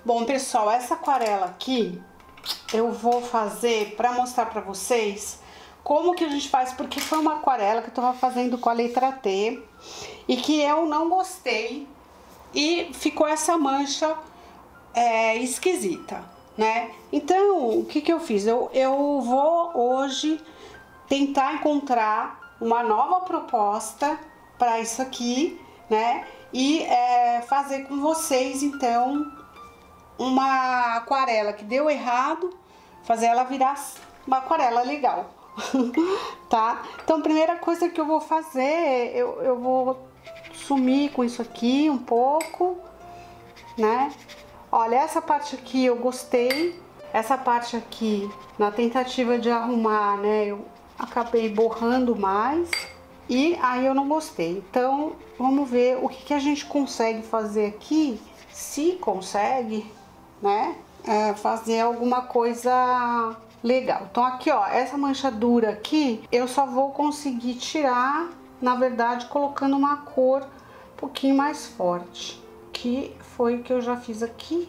Bom, pessoal, essa aquarela aqui eu vou fazer para mostrar para vocês como que a gente faz, porque foi uma aquarela que eu tava fazendo com a letra T e que eu não gostei e ficou essa mancha esquisita, né? Então, o que que eu fiz? Eu vou hoje tentar encontrar uma nova proposta para isso aqui, né? E fazer com vocês, então, uma aquarela que deu errado, fazer ela virar uma aquarela legal, tá? Então, a primeira coisa que eu vou fazer, eu vou sumir com isso aqui um pouco, né? Olha, essa parte aqui eu gostei, essa parte aqui, na tentativa de arrumar, né, eu acabei borrando mais e aí eu não gostei. Então, vamos ver o que a gente consegue fazer aqui, se consegue, né, fazer alguma coisa legal. Então aqui, ó, essa mancha dura aqui, eu só vou conseguir tirar, na verdade, colocando uma cor um pouquinho mais forte, que foi o que eu já fiz aqui.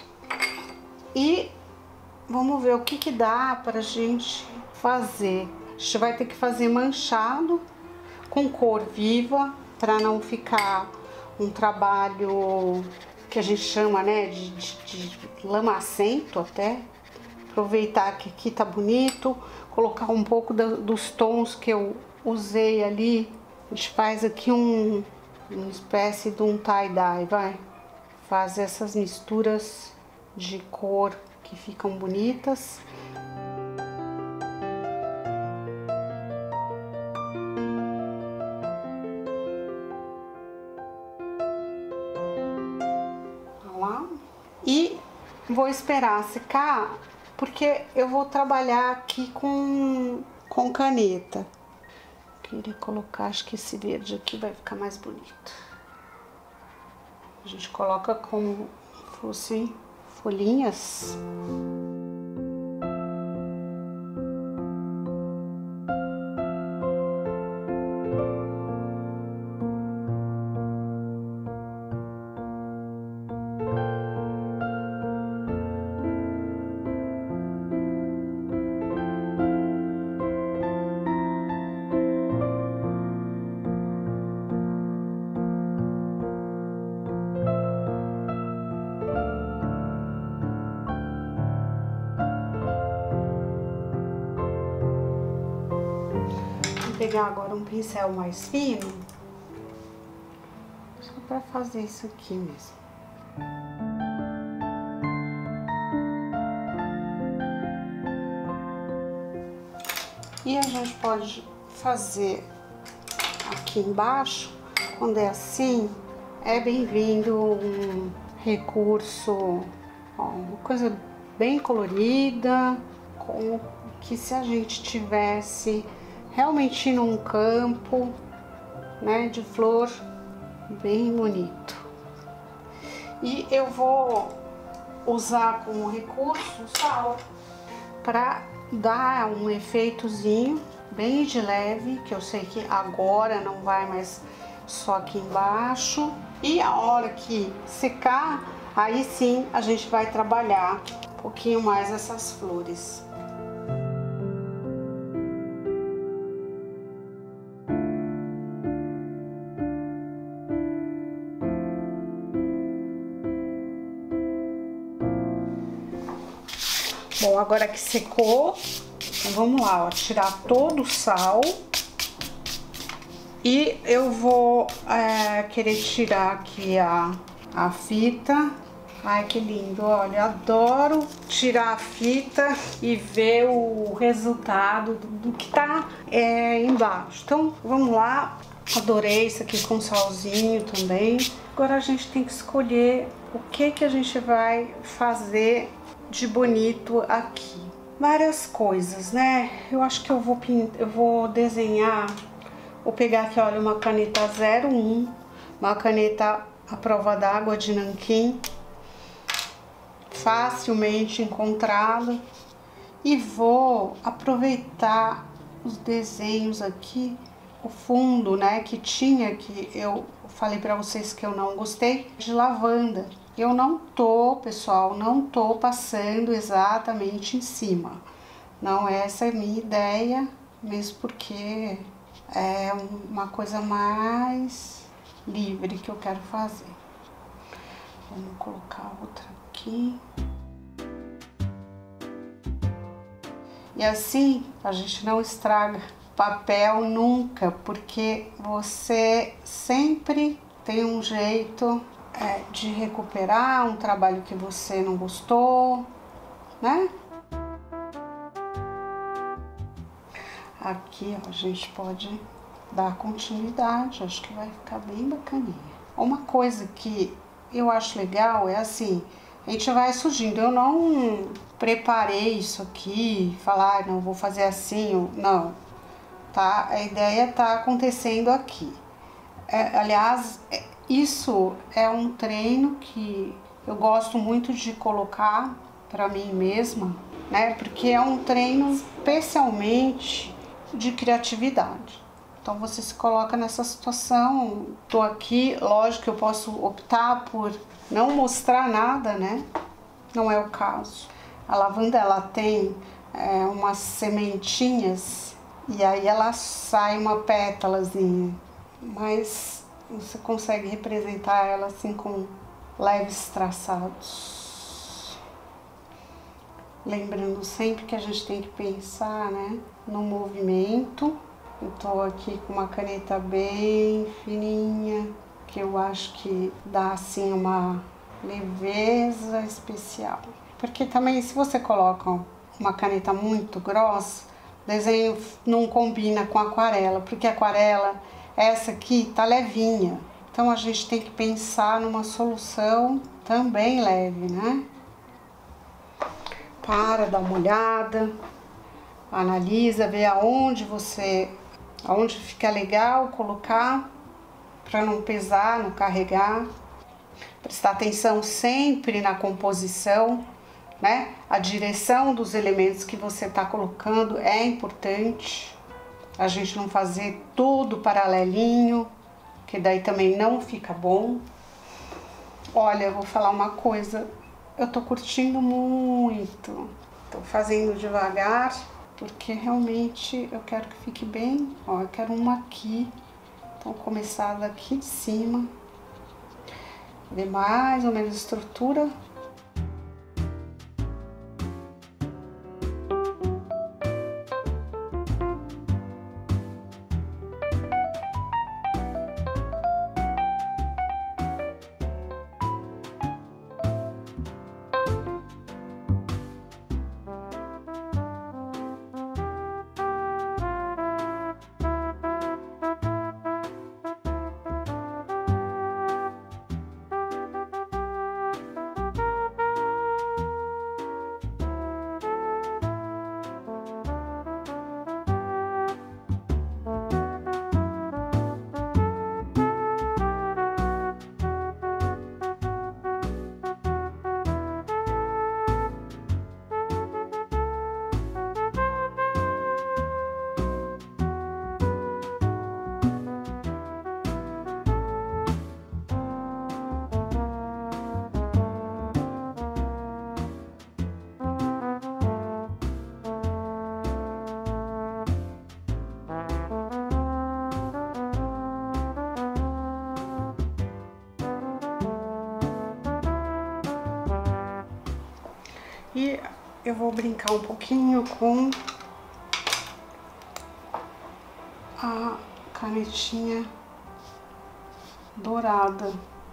E vamos ver o que que dá pra gente fazer. A gente vai ter que fazer manchado com cor viva, para não ficar um trabalho que a gente chama, né, de lamacento até. Aproveitar que aqui tá bonito, colocar um pouco dos tons que eu usei ali. A gente faz aqui uma espécie de um tie-dye, vai. Faz essas misturas de cor que ficam bonitas. E vou esperar secar, porque eu vou trabalhar aqui com caneta. Queria colocar, acho que esse verde aqui vai ficar mais bonito. A gente coloca como fossem folhinhas. Vou pegar agora um pincel mais fino, só para fazer isso aqui mesmo. E a gente pode fazer aqui embaixo, quando é assim, é bem-vindo um recurso, ó, uma coisa bem colorida, como que se a gente tivesse realmente num campo, né, de flor, bem bonito. E eu vou usar como recurso o sal para dar um efeitozinho bem de leve, que eu sei que agora não vai mais só aqui embaixo. E a hora que secar, aí sim a gente vai trabalhar um pouquinho mais essas flores. Bom, agora que secou, então vamos lá, ó, tirar todo o sal. E eu vou querer tirar aqui a fita. Ai, que lindo, olha, adoro tirar a fita e ver o resultado do que tá embaixo. Então, vamos lá, adorei isso aqui com salzinho também. Agora a gente tem que escolher o que que a gente vai fazer de bonito aqui. Várias coisas, né? Eu acho que eu vou desenhar, vou pegar aqui, olha, uma caneta 01, uma caneta à prova d'água de nanquim, facilmente encontrada, e vou aproveitar os desenhos aqui, o fundo, né, que tinha, que eu falei pra vocês que eu não gostei, de lavanda. eu não tô, pessoal, não tô passando exatamente em cima. Não, essa é a minha ideia, mesmo porque é uma coisa mais livre que eu quero fazer. Vamos colocar outra aqui. E assim a gente não estraga papel nunca, porque você sempre tem um jeito de recuperar um trabalho que você não gostou, né? Aqui, ó, a gente pode dar continuidade, acho que vai ficar bem bacaninha. Uma coisa que eu acho legal é assim, a gente vai surgindo. Eu não preparei isso aqui, falar, não, vou fazer assim, não, tá? A ideia tá acontecendo aqui. Aliás, isso é um treino que eu gosto muito de colocar para mim mesma, né? Porque é um treino especialmente de criatividade. Então você se coloca nessa situação, tô aqui, lógico que eu posso optar por não mostrar nada, né? Não é o caso. A lavanda, ela tem umas sementinhas e aí ela sai uma pétalazinha, mas você consegue representar ela assim com leves traçados. Lembrando sempre que a gente tem que pensar, né, no movimento. Eu tô aqui com uma caneta bem fininha, que eu acho que dá assim uma leveza especial. Porque também se você coloca uma caneta muito grossa, o desenho não combina com aquarela, porque aquarela, essa aqui tá levinha. Então a gente tem que pensar numa solução também leve, né? Dá uma olhada, analisa, vê aonde fica legal colocar, para não pesar, não carregar. Prestar atenção sempre na composição, né? A direção dos elementos que você está colocando é importante. A gente não fazer tudo paralelinho, que daí também não fica bom. Olha, eu vou falar uma coisa, eu tô curtindo muito. Tô fazendo devagar, porque realmente eu quero que fique bem. Ó, eu quero uma aqui. Então, começar daqui de cima. Ver mais ou menos a estrutura. E eu vou brincar um pouquinho com a canetinha dourada.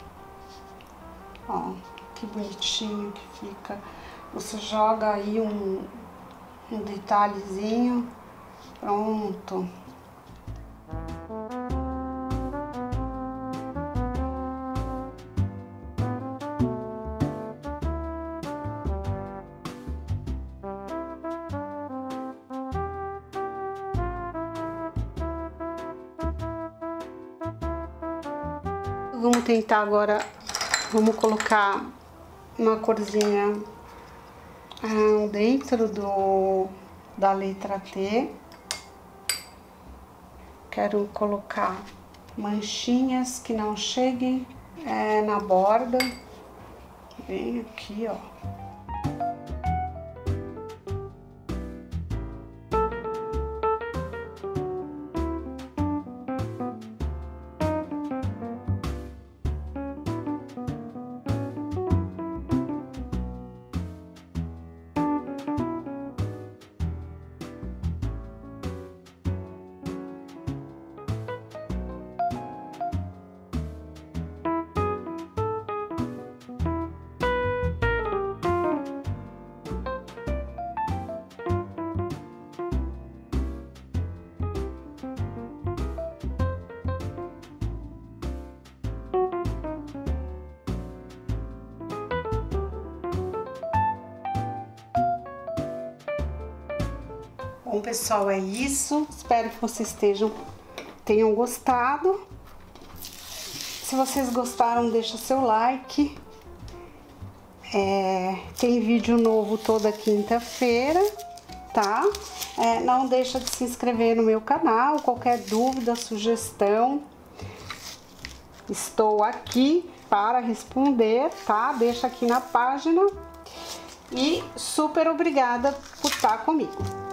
Ó, que bonitinho que fica. Você joga aí um detalhezinho, pronto. Vamos tentar agora, vamos colocar uma corzinha dentro da letra T. Quero colocar manchinhas que não cheguem na borda. Bem aqui, ó. Bom, pessoal, é isso. Espero que vocês tenham gostado. Se vocês gostaram, deixa seu like. Tem vídeo novo toda quinta-feira, tá? Não deixa de se inscrever no meu canal. Qualquer dúvida, sugestão, estou aqui para responder, tá? Deixa aqui na página. E super obrigada por estar comigo.